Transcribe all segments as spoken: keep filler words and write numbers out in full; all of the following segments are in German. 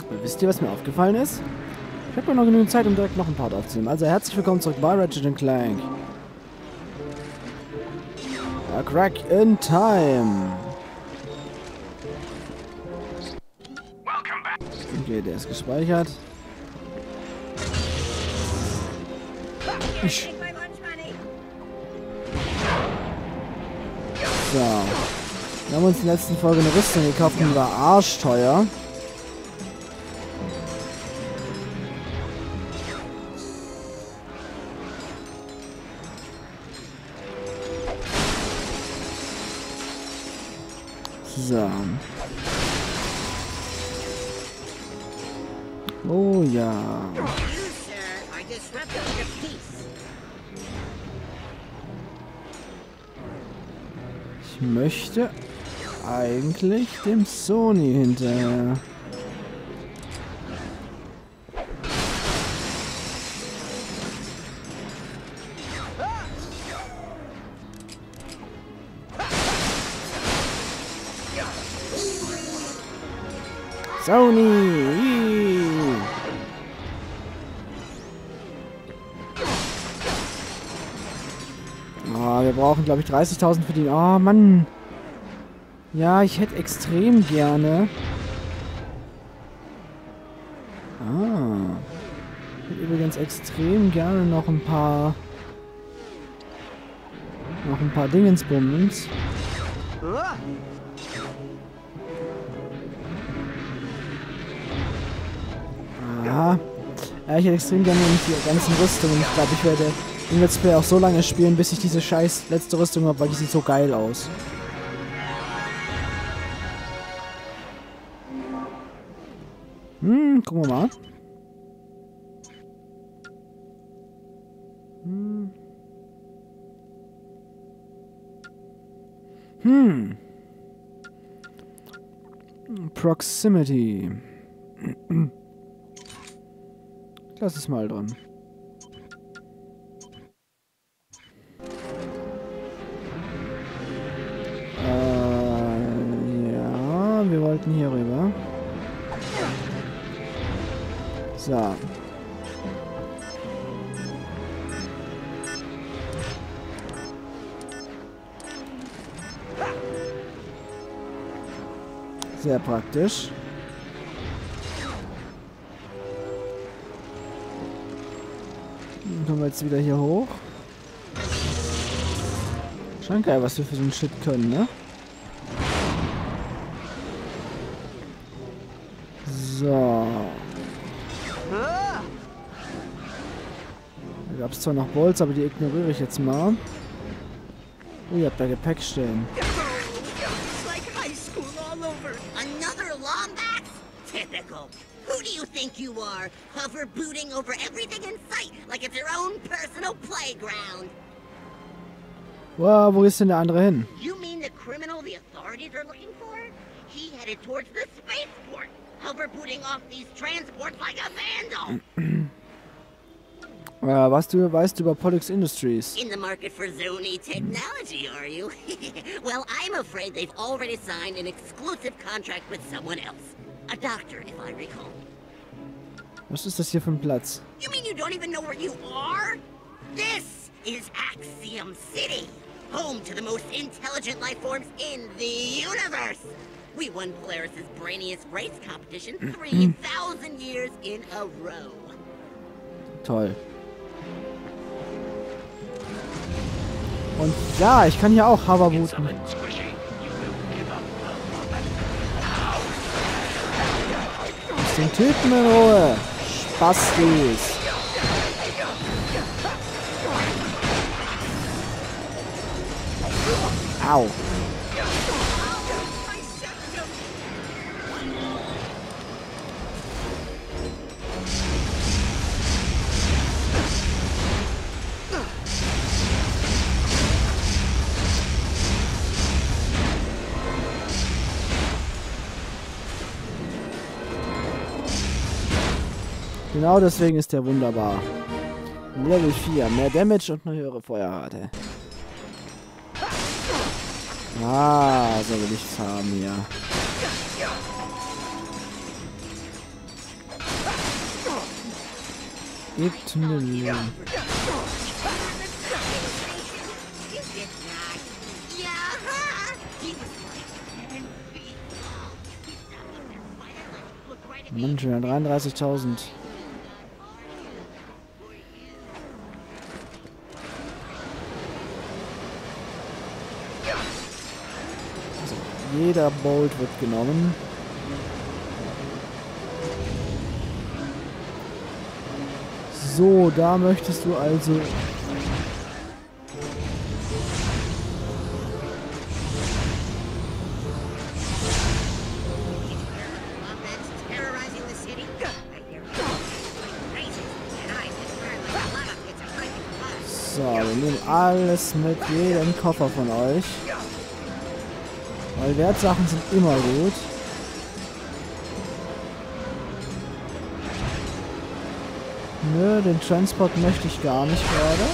Aber wisst ihr, was mir aufgefallen ist? Ich habe noch genügend Zeit, um direkt noch ein Part aufzunehmen. Also herzlich willkommen zurück bei Ratchet and Clank. A Crack in Time. Okay, der ist gespeichert. Ich. So. Wir haben uns in der letzten Folge eine Rüstung gekauft und die war arschteuer. So. Oh ja. Ich möchte eigentlich dem Sony hinterher. Sony! Oh, wir brauchen, glaube ich, dreißigtausend für die... Oh, Mann! Ja, ich hätte extrem gerne... Ah. Ich hätte übrigens extrem gerne noch ein paar... Noch ein paar Dingensbummens. Ja. Ja, ich hätte extrem gerne die ganzen Rüstungen. Ich glaube, ich werde im Let's Play auch so lange spielen, bis ich diese scheiß letzte Rüstung habe, weil die sieht so geil aus. Hm, gucken wir mal. Hm. Hm. Proximity. Lass es mal dran. Äh, ja, wir wollten hier rüber. So. Sehr praktisch. Dann kommen wir jetzt wieder hier hoch. Schon geil, was wir für so einen Shit können, ne? So. Da gab es zwar noch Bolts, aber die ignoriere ich jetzt mal. Oh, ihr habt da Gepäck stehen. Who do you think you are? Hover booting over everything in sight like it's your own personal playground. Wow, wo ist denn der andere hin? You mean the criminal the authorities are looking for? He headed towards the spaceport, hover booting off these transports like a vandal. Äh, was du weißt über Pollux Industries? In the market for Sony technology, are you? Well, I'm afraid they've already signed an exclusive contract with someone else. A doctor, if I recall. Was ist das hier für ein Platz? You mean you don't even know where you are? This is Axiom City, home to the most intelligent life forms in the universe. We won Polaris's brainiest race competition three thousand years in a row. Toll. Und ja, ich kann hier auch Hover booten. Den Typen in Ruhe. Spastis. Au. Genau deswegen ist der wunderbar. Level vier, mehr Damage und eine höhere Feuerrate. Ah, so will ich es haben hier. Gebt mir Mühe. Mann, schon dreiunddreißigtausend. Also, jeder Bolt wird genommen. So, da möchtest du also... So, wir nehmen alles mit, jeden Koffer von euch. Weil Wertsachen sind immer gut. Nö, den Transport möchte ich gar nicht gerade.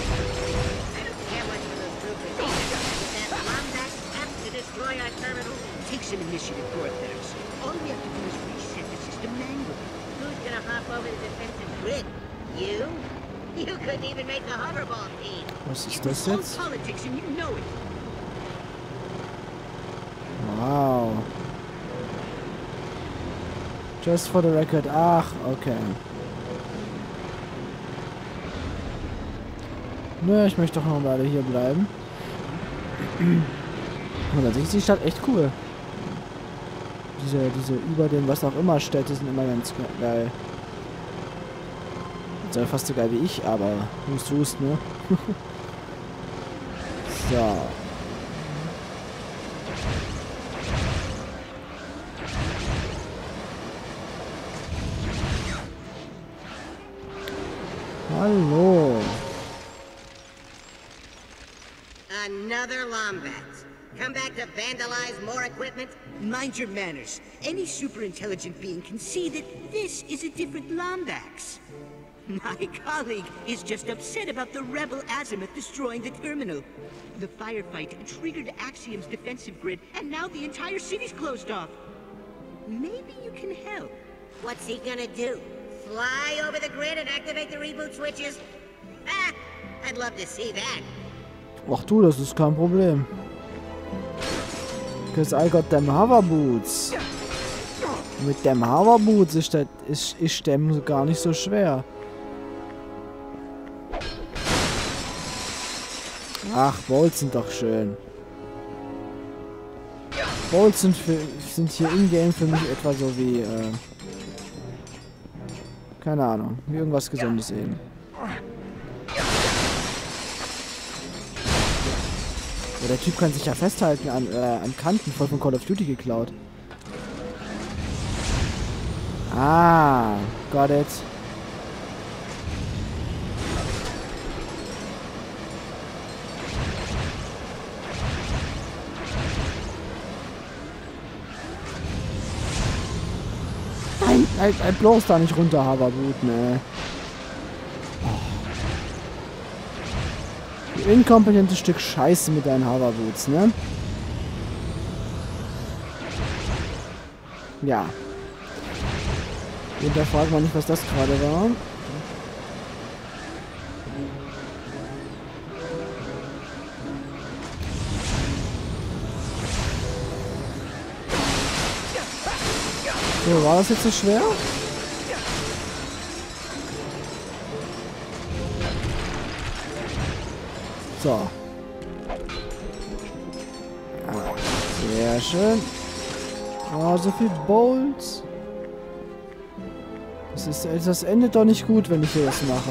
Was ist das jetzt? Wow. Just for the record. Ach, okay. Nö, ich möchte doch noch eine Weile hier bleiben. Und an sich ist die Stadt echt cool. Diese, diese über dem was auch immer Städte sind immer ganz geil. Sind fast so geil wie ich, aber hust, hust, ne? So. Hallo. Another Lombax. Come back to vandalize more equipment? Mind your manners. Any super intelligent being can see that this is a different Lombax. My colleague is just upset about the rebel Azimuth destroying the terminal. The firefight triggered Axiom's defensive grid, and now the entire city's closed off. Maybe you can help. What's he gonna do? Fly over the grid and activate the reboot switches? Ah, I'd love to see that. Ach du, das ist kein Problem. Because I got them Hover Boots. Mit dem Hover Boots ist das ist, ist Stemmen gar nicht so schwer. Ach, Bolts sind doch schön. Bolts sind, für, sind hier in-game für mich etwa so wie, äh, keine Ahnung, wie irgendwas Gesundes eben. Ja, der Typ kann sich ja festhalten an, äh, an Kanten, voll von Call of Duty geklaut. Ah, got it. Nein, nein, nein, bloß da nicht runter, Haberboot, ne. Du inkompetentes Stück Scheiße mit deinen Hoverboots, ne? Ja. Hinterfragt man nicht, was das gerade war. So, war das jetzt so schwer? So. Ah, sehr schön. Oh, so viel Bolts. Das, ist, das endet doch nicht gut, wenn ich hier das mache.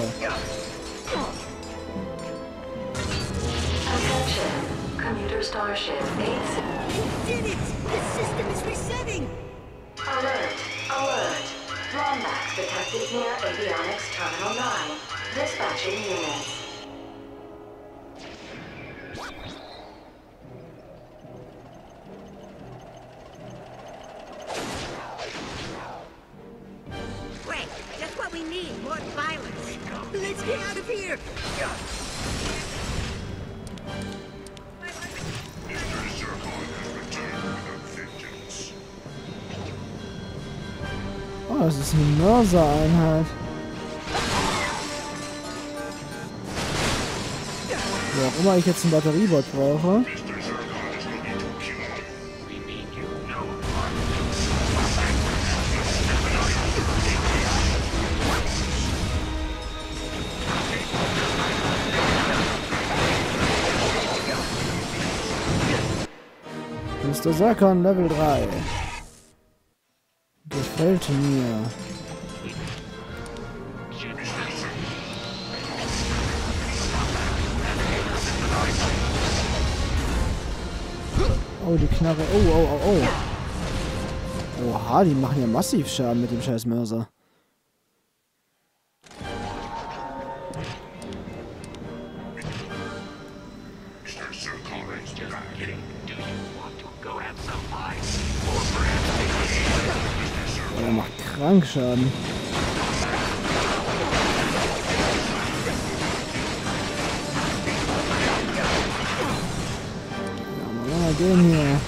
Commuter Starship eight. Did it! The system is resetting! Alert! Alert! Lombax detected near Avionics Terminal nine. Dispatching units. Great, just what we need, more violence. Let's get out of here! Oh, das ist eine Mörser-Einheit. Wo auch immer ich jetzt einen Batteriebot brauche. Mister Sarkon, Level drei. Gefällt mir. Oh, die Knarre. Oh, oh, oh, oh. Oha, die machen ja massiv Schaden mit dem scheiß Mörser. Oh, der macht krank Schaden. Ja, mal den hier.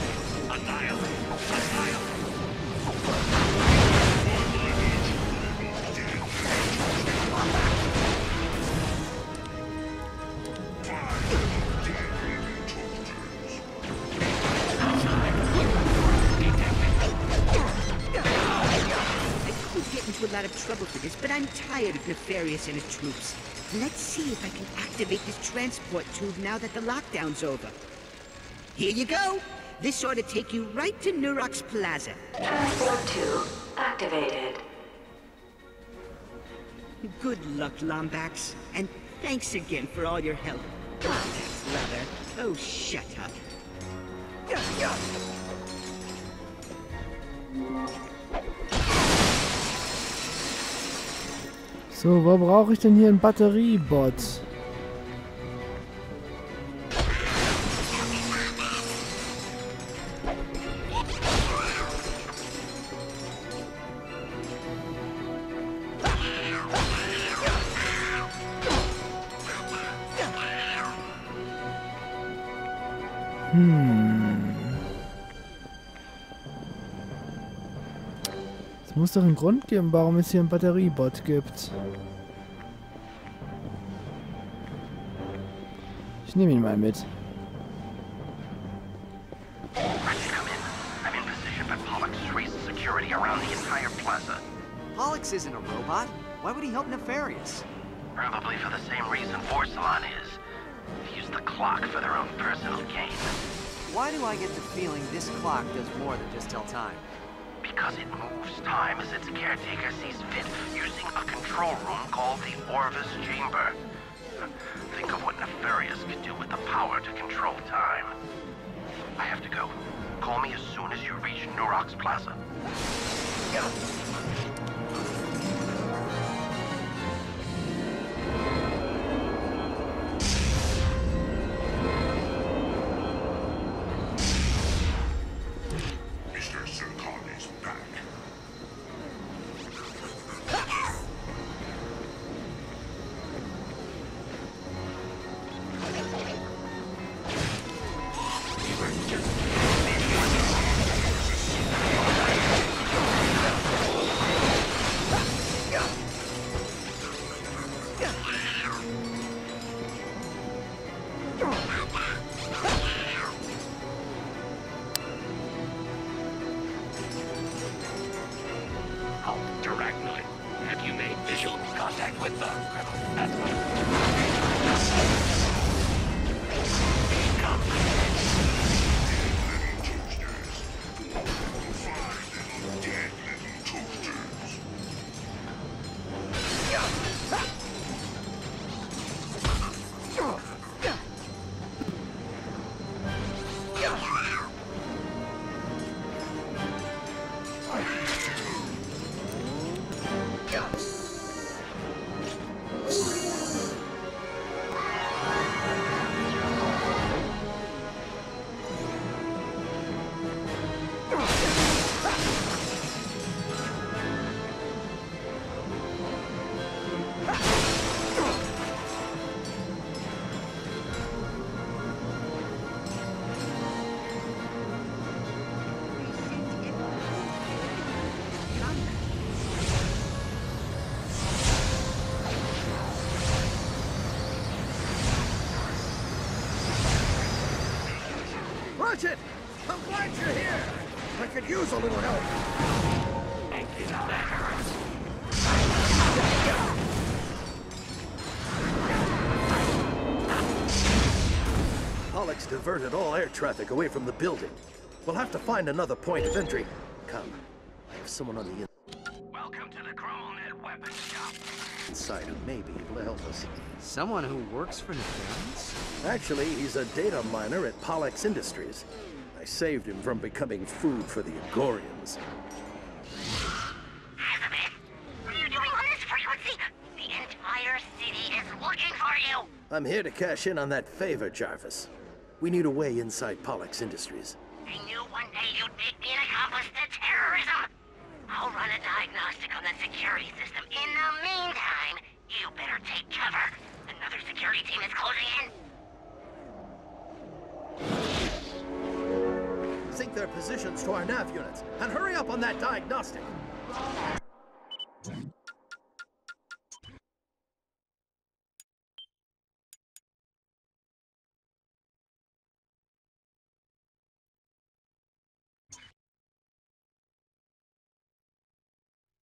A lot of trouble for this, but I'm tired of Nefarious and his troops. Let's see if I can activate this transport tube now that the lockdown's over. Here you go. This ought to take you right to Nurox Plaza. Transport tube activated. Good luck, Lombax. And thanks again for all your help. Lombax, lover. Oh, shut up. So, wo brauche ich denn hier einen Batteriebot? Hm. Es muss doch einen Grund geben, warum es hier einen Batteriebot gibt. Ich nehme ihn mal mit. Pollux isn't a robot. Why would he help Nefarious? Probably for the same reason Forsalon is. To use the clock for their own personal gain. Why do I get the feeling this clock does more than just tell time? Because it moves time as its caretaker sees fit, using a control room called the Orvis Chamber. Think of what Nefarious could do with the power to control time. I have to go. Call me as soon as you reach Nurox Plaza. Ratchet! I'm glad you're here! I could use a little help. Pollux diverted all air traffic away from the building. We'll have to find another point of entry. Come, I have someone on the Welcome to the ChromoNet weapons shop. inside who may be able to help us. Someone who works for Nefarious? Actually, he's a data miner at Pollux Industries. I saved him from becoming food for the Agorians. Azabeth, what are you doing on this frequency? The entire city is looking for you! I'm here to cash in on that favor, Jarvis. We need a way inside Pollux Industries. I knew one day you'd make me an accomplice to terrorism! I'll run a diagnostic on the security system. In the meantime, you better take cover. Another security team is closing in. Sync their positions to our nav units, and hurry up on that diagnostic!